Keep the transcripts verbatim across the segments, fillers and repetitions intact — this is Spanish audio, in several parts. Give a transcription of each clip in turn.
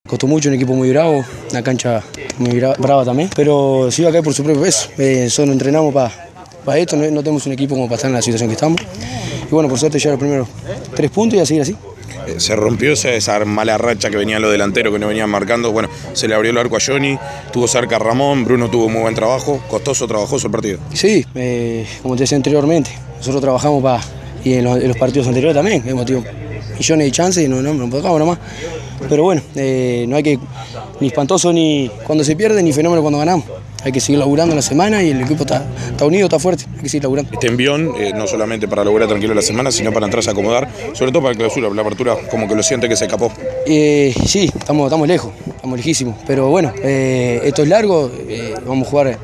Costó mucho, un equipo muy bravo, una cancha muy bra brava también, pero sí va a caer por su propio peso. Eh, solo entrenamos para pa esto, no, no tenemos un equipo como para estar en la situación que estamos. Y bueno, por suerte ya los primeros tres puntos y a seguir así. Eh, se rompió esa, esa mala racha que venían los delanteros, que no venían marcando. Bueno, se le abrió el arco a Johnny, tuvo cerca a Ramón, Bruno tuvo muy buen trabajo, costoso, trabajoso el partido. Sí, eh, como te decía anteriormente, nosotros trabajamos para, y en los, en los partidos anteriores también, hemos tenido millones de chances y no, no, no tocamos nomás. Pero bueno, eh, no hay que ni espantoso ni cuando se pierde, ni fenómeno cuando ganamos. Hay que seguir laburando en la semana y el equipo está, está unido, está fuerte, hay que seguir laburando. Este envión, eh, no solamente para lograr tranquilo la semana, sino para entrarse a acomodar, sobre todo para la clausura, la apertura, como que lo siente que se escapó. Eh, sí, estamos, estamos lejos, estamos lejísimos, pero bueno, eh, esto es largo, eh, vamos a jugar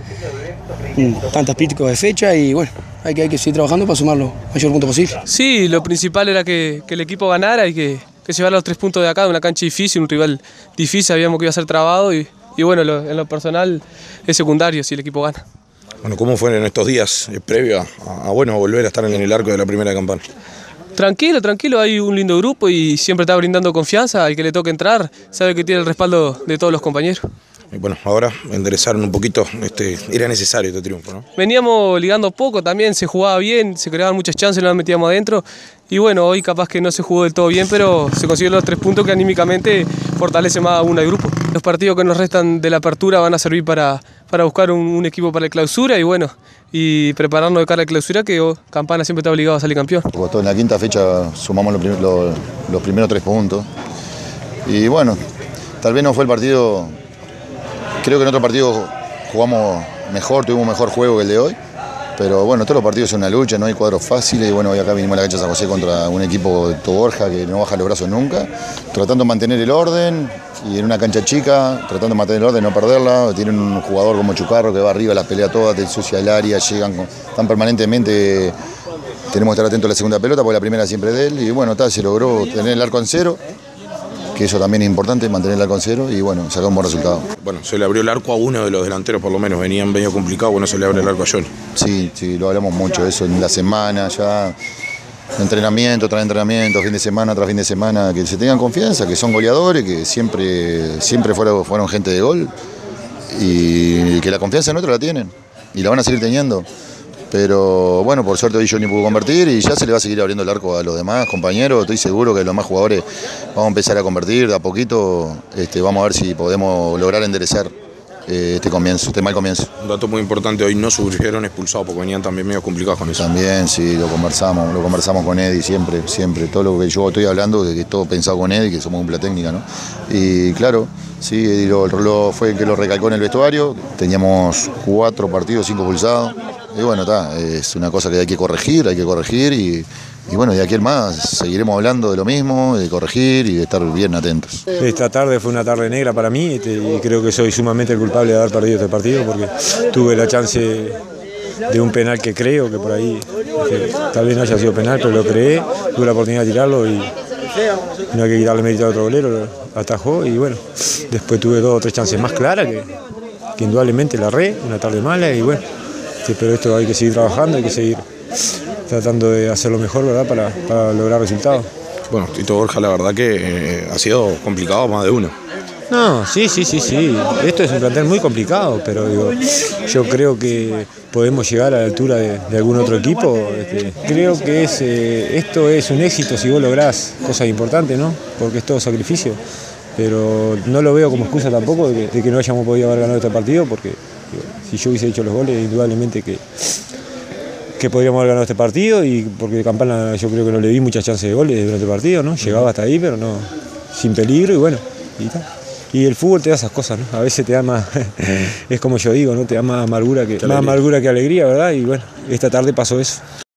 tantas píticos de fecha y bueno, hay que, hay que seguir trabajando para sumar lo mayor punto posible. Sí, lo principal era que, que el equipo ganara y que, que llevara los tres puntos de acá, de una cancha difícil, un rival difícil, sabíamos que iba a ser trabado y, y bueno, lo, en lo personal es secundario si el equipo gana. Bueno, ¿cómo fue en estos días eh, previo a, a, bueno, volver a estar en el arco de la primera campana? Tranquilo, tranquilo, hay un lindo grupo y siempre está brindando confianza, al que le toque entrar sabe que tiene el respaldo de todos los compañeros. Y bueno, ahora enderezaron un poquito, este, era necesario este triunfo, ¿no? Veníamos ligando poco también, se jugaba bien, se creaban muchas chances, nos metíamos adentro y bueno, hoy capaz que no se jugó del todo bien, pero se consiguieron los tres puntos que anímicamente fortalece más a uno del grupo. Los partidos que nos restan de la apertura van a servir para, para buscar un, un equipo para la clausura y bueno, y prepararnos de cara a la clausura que oh, Campana siempre está obligado a salir campeón. En la quinta fecha sumamos los, prim los, los primeros tres puntos y bueno, tal vez no fue el partido. Creo que en otro partido jugamos mejor, tuvimos un mejor juego que el de hoy, pero bueno, todos los partidos son una lucha, no hay cuadros fáciles y bueno, hoy acá vinimos a la cancha de San José contra un equipo de Toborja que no baja los brazos nunca, tratando de mantener el orden y en una cancha chica, tratando de mantener el orden, no perderla. Tienen un jugador como Chucarro que va arriba, las pelea todas, te ensucia el área, llegan, están permanentemente, tenemos que estar atentos a la segunda pelota porque la primera siempre es de él y bueno, tal, se logró tener el arco en cero. Que eso también es importante, mantener el arco en cero y bueno, sacar un buen resultado. Bueno, se le abrió el arco a uno de los delanteros, por lo menos, venían medio complicados, bueno, se le abre el arco a Johnny. Sí, sí, lo hablamos mucho, eso en la semana, ya entrenamiento tras entrenamiento, fin de semana tras fin de semana, que se tengan confianza, que son goleadores, que siempre, siempre fueron, fueron gente de gol y que la confianza en otros la tienen y la van a seguir teniendo. Pero bueno, por suerte hoy Johnny pudo convertir y ya se le va a seguir abriendo el arco a los demás compañeros. Estoy seguro que los más jugadores vamos a empezar a convertir de a poquito. Este, vamos a ver si podemos lograr enderezar eh, este comienzo, este mal comienzo. Un dato muy importante, hoy no surgieron expulsados porque venían también medio complicados con eso. También, sí, lo conversamos, lo conversamos con Eddie siempre, siempre. Todo lo que yo estoy hablando, de que es todo pensado con Eddie, que somos una técnica, ¿no? Y claro, sí, Eddie lo, lo, fue el que lo recalcó en el vestuario. Teníamos cuatro partidos, cinco expulsados. Y bueno, está, es una cosa que hay que corregir, hay que corregir y, y bueno, de aquí en más seguiremos hablando de lo mismo, de corregir y de estar bien atentos. Esta tarde fue una tarde negra para mí este, y creo que soy sumamente el culpable de haber perdido este partido porque tuve la chance de un penal que creo que por ahí, que tal vez no haya sido penal, pero lo creé, tuve la oportunidad de tirarlo y no hay que quitarle mérito al otro golero, lo atajó y bueno, después tuve dos o tres chances más claras que, que indudablemente la erré, una tarde mala y bueno. Sí, pero esto hay que seguir trabajando, hay que seguir tratando de hacerlo mejor, ¿verdad? Para, para lograr resultados. Bueno, Tito Borja, la verdad que eh, ha sido complicado más de uno. No, sí, sí, sí, sí. Esto es un plantel muy complicado, pero digo, yo creo que podemos llegar a la altura de, de algún otro equipo. Este, creo que es, eh, esto es un éxito si vos lográs cosas importantes, ¿no? Porque es todo sacrificio. Pero no lo veo como excusa tampoco de que, de que no hayamos podido haber ganado este partido, porque digo, si yo hubiese hecho los goles, indudablemente que, que podríamos haber ganado este partido, y porque Campana yo creo que no le di muchas chances de goles durante el partido, ¿no? Llegaba hasta ahí, pero no sin peligro, y bueno, y tal. Y el fútbol te da esas cosas, ¿no? A veces te da más, es como yo digo, ¿no? Te da más amargura que, más amargura que alegría, ¿verdad? Y bueno, esta tarde pasó eso.